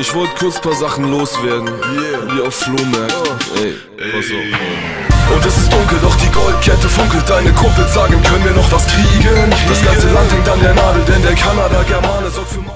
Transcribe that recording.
Ich wollte kurz paar Sachen loswerden, wie auf Flohmärkten. Ey, pass auf. Und es ist dunkel, doch die Goldkette funkelt. Deine Kumpels sagen, können wir noch was kriegen? Das ganze Land hängt an der Nadel, denn der Kanada-Germane sorgt für